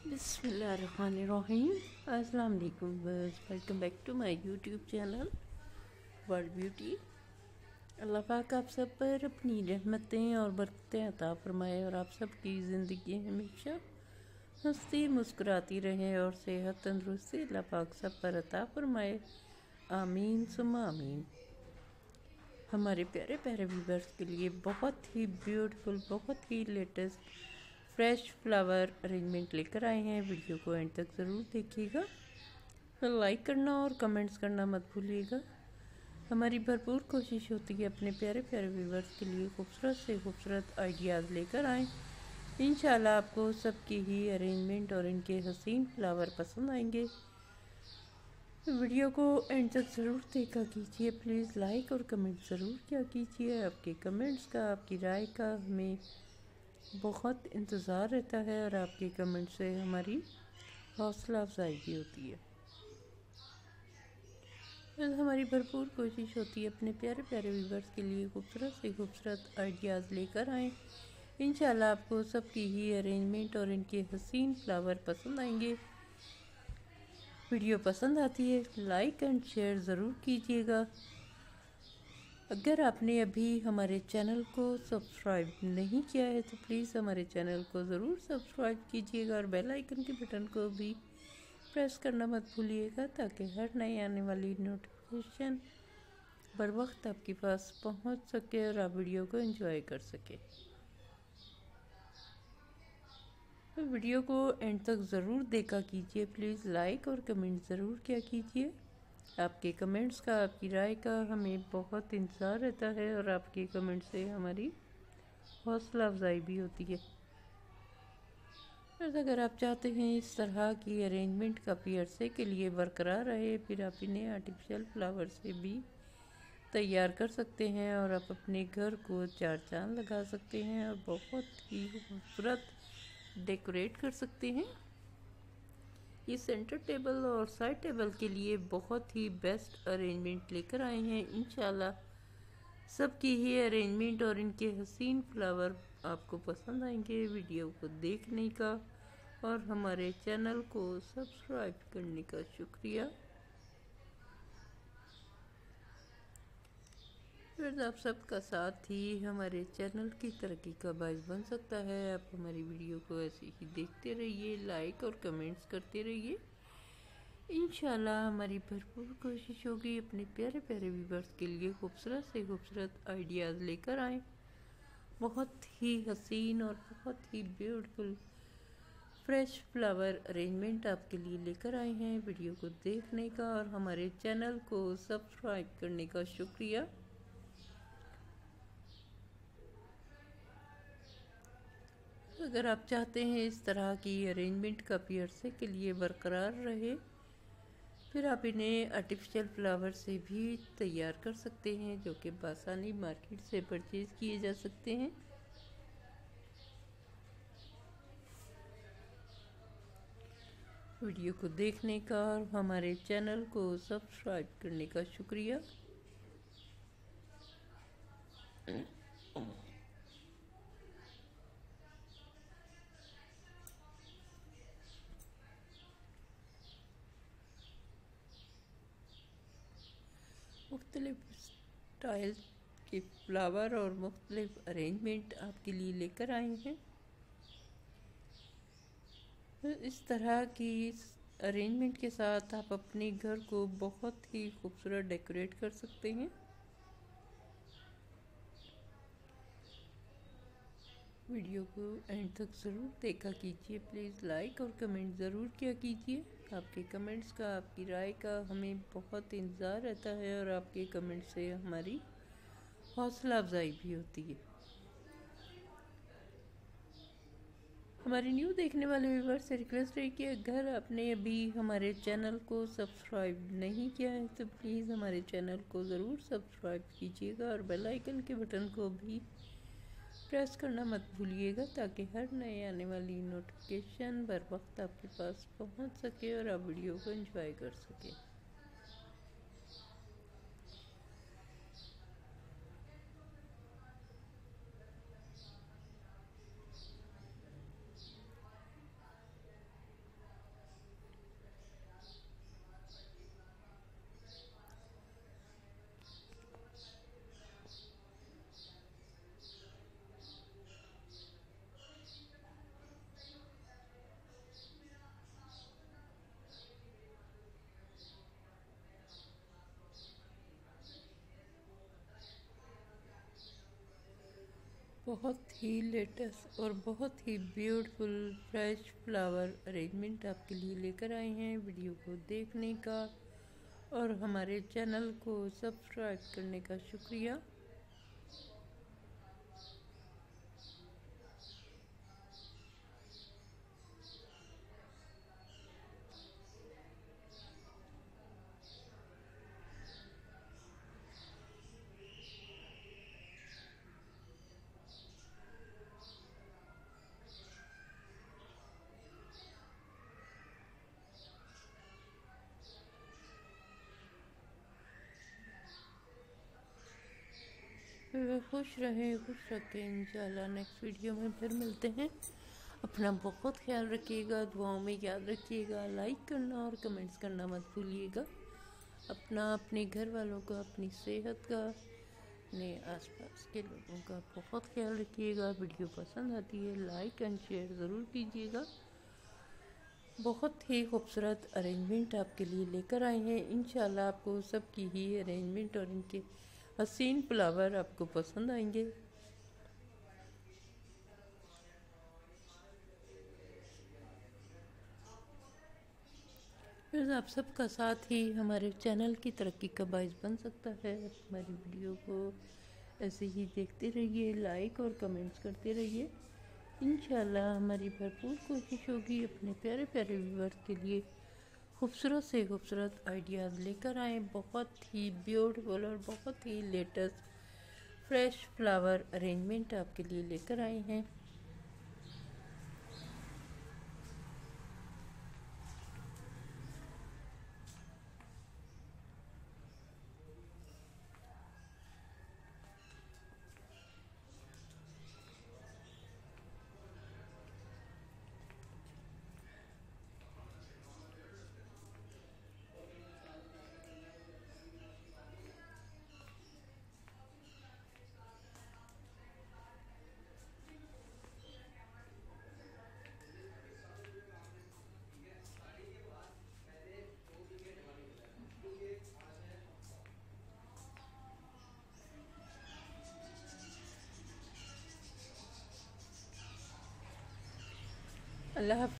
बिस्मिल्लाहिर्रहमानिर्रहीम। अस्सलाम वालेकुम। Welcome back to my YouTube channel world beauty. अल्लाह पाक आप सब पर अपनी रहमतें और बरकतें अता फरमाए और आप सब की ज़िंदगी हमेशा हंसती मुस्कुराती रहे और सेहत तंदुरुस्ती अल्लाह पाक सब पर अता फरमाए। आमीन सुम्मा आमीन। हमारे प्यारे प्यारे व्यूवर्स के लिए बहुत ही ब्यूटीफुल, बहुत ही लेटेस्ट फ्रेश फ्लावर अरेंजमेंट लेकर आए हैं। वीडियो को एंड तक ज़रूर देखिएगा, लाइक करना और कमेंट्स करना मत भूलिएगा। हमारी भरपूर कोशिश होती है अपने प्यारे प्यारे व्यूवर्स के लिए खूबसूरत से खूबसूरत आइडियाज़ लेकर आएँ। इंशाल्लाह आपको सबकी ही अरेंजमेंट और इनके हसीन फ्लावर पसंद आएंगे। वीडियो को एंड तक ज़रूर देखा कीजिए। प्लीज़ लाइक और कमेंट ज़रूर किया कीजिए। आपके कमेंट्स का, आपकी राय का हमें बहुत इंतज़ार रहता है और आपके कमेंट से हमारी हौसला अफजाई भी होती है। हमारी भरपूर कोशिश होती है अपने प्यारे प्यारे व्यूवर्स के लिए खूबसूरत से खूबसूरत आइडियाज़ लेकर आएँ। इंशाल्लाह आपको सबकी ही अरेंजमेंट और इनके हसीन फ्लावर पसंद आएंगे। वीडियो पसंद आती है लाइक एंड शेयर ज़रूर कीजिएगा। अगर आपने अभी हमारे चैनल को सब्सक्राइब नहीं किया है तो प्लीज़ हमारे चैनल को ज़रूर सब्सक्राइब कीजिएगा और बेल आइकन के बटन को भी प्रेस करना मत भूलिएगा ताकि हर नई आने वाली नोटिफिकेशन बर वक्त आपके पास पहुंच सके और आप वीडियो को एंजॉय कर सके। तो वीडियो को एंड तक ज़रूर देखा कीजिए। प्लीज़ लाइक और कमेंट ज़रूर किया कीजिए। आपके कमेंट्स का, आपकी राय का हमें बहुत इंतज़ार रहता है और आपके कमेंट से हमारी हौसला अफजाई भी होती है। अगर आप चाहते हैं इस तरह की अरेंजमेंट काफ़ी अरसे के लिए बरकरार रहे, फिर आप इन्हें आर्टिफिशियल फ्लावर से भी तैयार कर सकते हैं और आप अपने घर को चार चांद लगा सकते हैं और बहुत ही खूबसूरत डेकोरेट कर सकते हैं। ये सेंटर टेबल और साइड टेबल के लिए बहुत ही बेस्ट अरेंजमेंट लेकर आए हैं। इंशाल्लाह सबकी ही अरेंजमेंट और इनके हसीन फ्लावर आपको पसंद आएंगे। वीडियो को देखने का और हमारे चैनल को सब्सक्राइब करने का शुक्रिया। फिर आप सबका साथ ही हमारे चैनल की तरक्की का बायस बन सकता है। आप हमारी वीडियो को ऐसे ही देखते रहिए, लाइक और कमेंट्स करते रहिए। इंशाल्लाह हमारी भरपूर कोशिश होगी अपने प्यारे प्यारे व्यूवर्स के लिए खूबसूरत से खूबसूरत आइडियाज़ लेकर आएँ। बहुत ही हसीन और बहुत ही ब्यूटीफुल फ्रेश फ्लावर अरेंजमेंट आपके लिए लेकर आए हैं। वीडियो को देखने का और हमारे चैनल को सब्सक्राइब करने का शुक्रिया। अगर आप चाहते हैं इस तरह की अरेंजमेंट काफ़ी अरसे के लिए बरकरार रहे, फिर आप इन्हें आर्टिफिशियल फ्लावर से भी तैयार कर सकते हैं जो कि आसानी मार्केट से परचेज़ किए जा सकते हैं। वीडियो को देखने का और हमारे चैनल को सब्सक्राइब करने का शुक्रिया। मुख्तलिफ स्टाइल के फ्लावर और मुख्तलिफ अरेंजमेंट आपके लिए लेकर आए हैं। इस तरह की अरेंजमेंट के साथ आप अपने घर को बहुत ही खूबसूरत डेकोरेट कर सकते हैं। वीडियो को एंड तक ज़रूर देखा कीजिए। प्लीज़ लाइक और कमेंट ज़रूर किया कीजिए। आपके कमेंट्स का, आपकी राय का हमें बहुत इंतज़ार रहता है और आपके कमेंट से हमारी हौसला अफजाई भी होती है। हमारे न्यू देखने वाले व्यूवर्स से रिक्वेस्ट है कि अगर आपने अभी हमारे चैनल को सब्सक्राइब नहीं किया है तो प्लीज़ हमारे चैनल को ज़रूर सब्सक्राइब कीजिएगा और बेल आइकन के बटन को भी प्रेस करना मत भूलिएगा ताकि हर नए आने वाली नोटिफिकेशन बर वक्त आपके पास पहुंच सके और आप वीडियो को एंजॉय कर सकें। बहुत ही लेटेस्ट और बहुत ही ब्यूटीफुल फ्रेश फ्लावर अरेंजमेंट आपके लिए लेकर आए हैं। वीडियो को देखने का और हमारे चैनल को सब्सक्राइब करने का शुक्रिया। खुश रहें, खुश रखें। इंशाल्लाह नेक्स्ट वीडियो में फिर मिलते हैं। अपना बहुत ख्याल रखिएगा, दुआओं में याद रखिएगा। लाइक करना और कमेंट्स करना मत भूलिएगा। अपना, अपने घर वालों का, अपनी सेहत का, अपने आसपास के लोगों का बहुत ख्याल रखिएगा। वीडियो पसंद आती है लाइक एंड शेयर ज़रूर कीजिएगा। बहुत ही खूबसूरत अरेंजमेंट आपके लिए लेकर आए हैं। इंशाल्लाह आपको सबकी ही अरेंजमेंट और इनके हसीन फ्लावर आपको पसंद आएंगे। फिर आप सबका साथ ही हमारे चैनल की तरक्की का बायस बन सकता है। हमारी वीडियो को ऐसे ही देखते रहिए, लाइक और कमेंट्स करते रहिए। इंशाल्लाह हमारी भरपूर कोशिश होगी अपने प्यारे प्यारे व्यूअर्स के लिए खूबसूरत से खूबसूरत आइडियाज़ लेकर आएँ। बहुत ही ब्यूटीफुल और बहुत ही लेटेस्ट फ्रेश फ्लावर अरेंजमेंट आपके लिए लेकर आए हैं। अल्लाह हाफ़िज़।